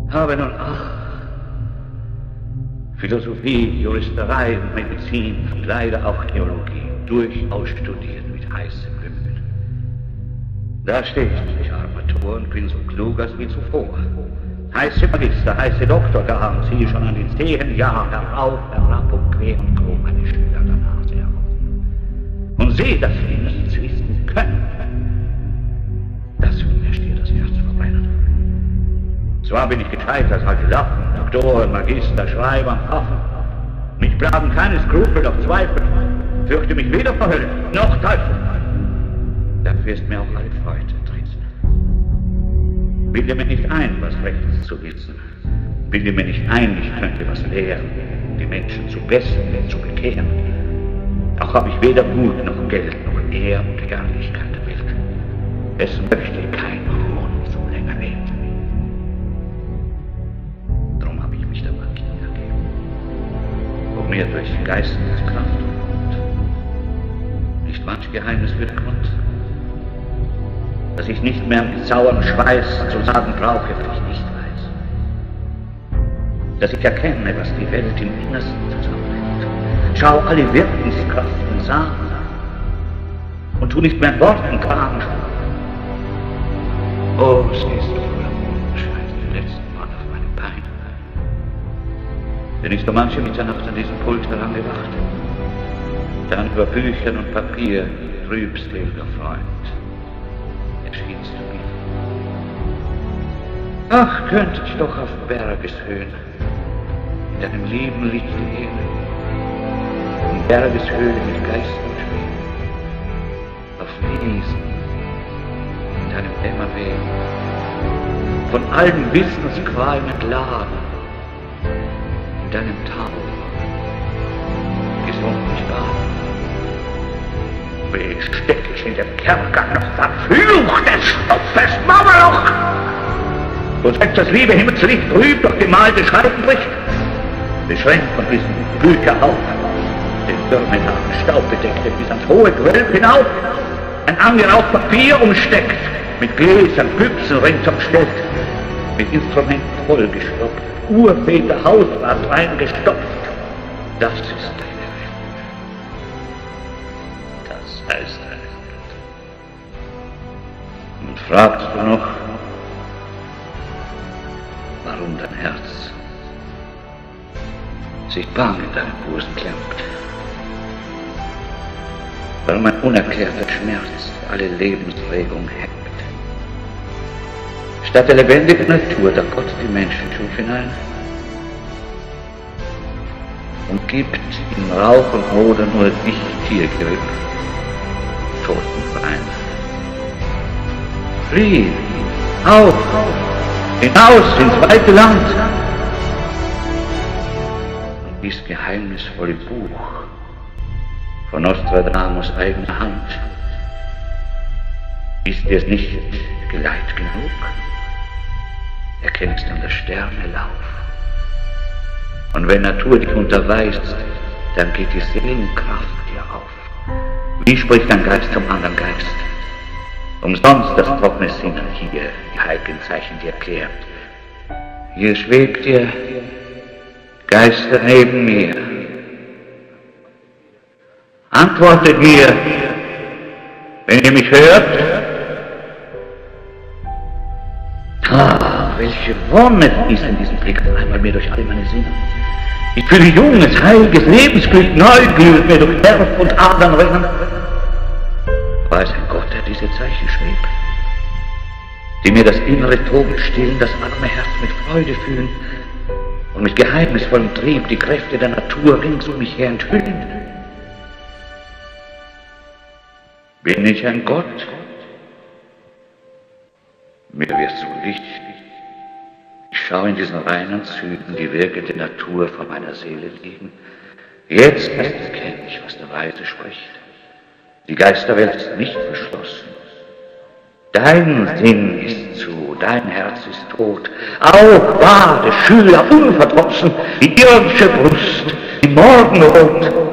Habe nun auch Philosophie, Juristerei, Medizin und leider auch Theologie durchaus studiert mit heißem Gemüt. Da stehe ich armer Tor und bin so klug als wie zuvor. Heiße Magister, heiße Doktor, da haben Sie schon an den Zehen, ja, herauf, herab und quer und krumm meine Schüler der Nase herum. Und sehe, dass Sie nichts wissen können. Das will mir stier das Herz verbrennen. Zwar bin ich gescheit als alte Lappen, Doktoren, Magister, Schreiber, Affen. Mich plagen keine Skrupel noch Zweifel, fürchte mich weder vor Hölle noch Teufel. Dafür ist mir auch alle Freude entrissen. Bilde mir nicht ein, was rechts zu wissen. Bilde mir nicht ein, ich könnte was lehren, die Menschen zu besten, zu bekehren. Auch habe ich weder Mut noch Geld noch Ehr und Herrlichkeit der Welt. Es möchte kein Hohn so länger leben. Drum habe ich mich der Magie ergeben, wo mir durch Geisteskraft und Mut nicht manch Geheimnis wird Grund, dass ich nicht mehr mit sauerem Schweiß zu sagen brauche, was ich nicht weiß. Dass ich erkenne, was die Welt im Innersten zusammenhält. Schau alle Wirkungskraften sahen und tu nicht mehr in Worten Kram. Oh, siehst du voller Mondschein den letzten Mann auf meine Pein. Denn ich so manche Mitternacht an diesem Pult herangewacht, dann über Büchern und Papier trübseliger Freund erschienst du mir. Ach, könnte ich doch auf Bergeshöhen in deinem lieben Licht leben, in Bergeshöhen mit Geistern schweben, auf Wiesen in deinem Dämmerwehen, von allen Wissensqualen entladen, in deinem Tau gesund mich baden. Wie steck ich in dem Kerker noch verfluchtes Stopfes Mauerloch, wo selbst das liebe Himmelslicht trüb durch die malte Scheiben bricht, beschränkt von diesem Bücherhaufen, den firmennahen Staub bedeckte, bis ans hohe Gewölb hinauf, ein angeraucht Papier umsteckt, mit Gläsern, Büchsen ringsum stellt, mit Instrumenten vollgestopft, Urväter Hausrat reingestopft. Das ist deine Welt. Das heißt deine Welt. Und fragst du noch, warum dein Herz sich bang in deinem Busen klemmt? Warum ein unerklärter Schmerz alle Lebensregung hemmt? Statt der lebendigen Natur, da Gott die Menschen schuf hinein und gibt in Rauch und Moder nur dich, Tiergelb, totenfreien. Flieh, auf, hinaus ins weite Land und dies geheimnisvolle Buch von Nostradamus eigener Hand. Ist dir es nicht Geleit genug? Erkennst an der Sterne Lauf. Und wenn Natur dich unterweist, dann geht die Seelenkraft dir auf. Wie spricht ein Geist zum anderen Geist? Umsonst das trockene Sinnen hier die heiligen Zeichen dir klärt. Hier schwebt ihr Geister neben mir. Antwortet mir, wenn ihr mich hört. Welche Wonne fließt in diesem Blick auf einmal mir durch alle meine Sinne. Ich fühle junges, heiliges Lebensglück, Neugier mir durch Nerv und Adern rennen. Weiß ein Gott, der diese Zeichen schrieb, die mir das innere Toben stillen, das arme Herz mit Freude fühlen und mit geheimnisvollem Trieb die Kräfte der Natur rings um mich her enthüllen. Bin ich ein Gott? Mir wird so Licht. Ich schaue in diesen reinen Zügen die Werke der Natur vor meiner Seele liegen. Jetzt erst erkenne ich, was der Weise spricht. Die Geisterwelt ist nicht verschlossen. Dein Sinn ist zu, dein Herz ist tot. Aufwarte, Schüler, unverdrossen, die irdische Brust, die Morgenrot.